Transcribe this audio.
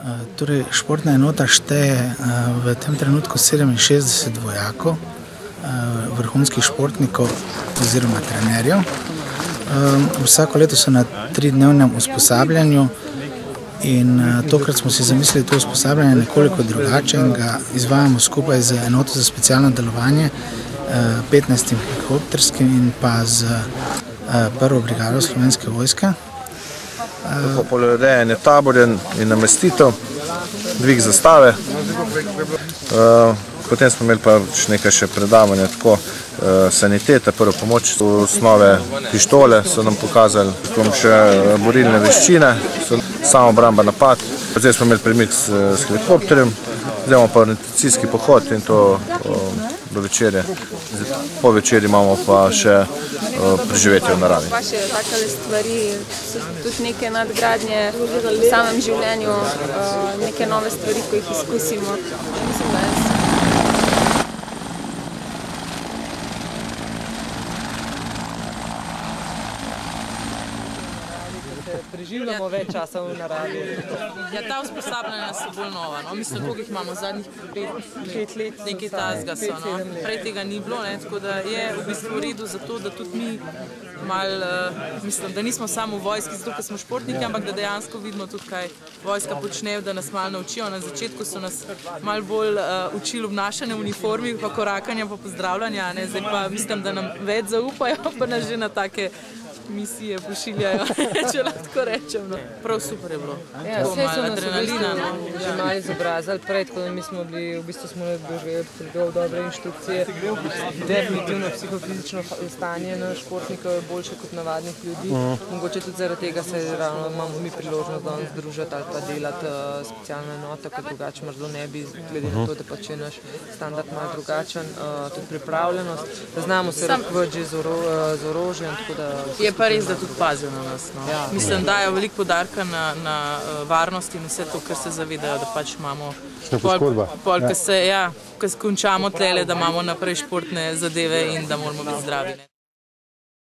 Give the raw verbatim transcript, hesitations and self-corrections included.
Torej, športna enota šteje v tem trenutku sedeminšestdeset vojakov, vrhunskih športnikov oziroma trenerjev. Vsako leto so na tridnevnem usposabljanju in tokrat smo si zamislili to usposabljanje nekoliko drugače in ga izvajamo skupaj z enoto za specialno delovanje, petnajstim helikopterskim in pa z prvo brigado Slovenske vojske. Polurejanje taborja in namestitev, dvig zastave. Potem smo imeli pa nekaj še predavanja, tako sanitete, prvo pomoč, osnove pištole so nam pokazali, potem še borilne veščine, samoobramba, napad. Zdaj smo imeli premik s helikopterjem, zdaj imamo pa orientacijski pohod in to do večerje. Po večerji imamo pa še preživetje v naravi. Vaše takale stvari so tudi neke nadgradnje v samem življenju, neke nove stvari, ko jih izkusimo. Mislim, da je preživljamo več časa v naravi. Ja, ta usposabljanja so bolj nova, no. Mislim, koliko jih imamo zadnjih pet let, nekaj tazga so, no. Prej tega ni bilo, ne, tako da je v bistvu v redu za to, da tudi mi malo, mislim, da nismo samo v vojski, zato ker smo športniki, ampak da dejansko vidimo tudi, kaj vojska počne, da nas malo naučijo. Na začetku so nas malo bolj učili obnašanje v uniformi, pa korakanja, pa pozdravljanja, ne, zdaj pa mislim, da nam več zaupajo, pa nas že na take misije pošiljajo, če lahko tako rečem. No. Prav super je bilo. Ja, vse so nas adrenalina, no. že malo izobrazili prej, tako da mi smo bili, v bistvu smo dobili dobre inštrukcije. Definitivno psihofizično stanje na športnikov je boljše kot navadnih ljudi. Mogoče tudi zaradi tega se ravno imamo mi priložnost danes združiti ali pa delati specialno enoto, kot drugače morda ne bi, glede na to, da pač je naš standard malo drugačen, tudi pripravljenost. Znamo se razkvati že z orožjem, tako da je pa res, da tudi pazijo na nas. No. Ja, mislim, dajo veliko podarka na, na varnost in vse to, ker se zavedajo, da pač imamo pol, pol ja. Ko se, ja, ko končamo tlele, da imamo naprej športne zadeve in da moramo biti zdravi. Ne.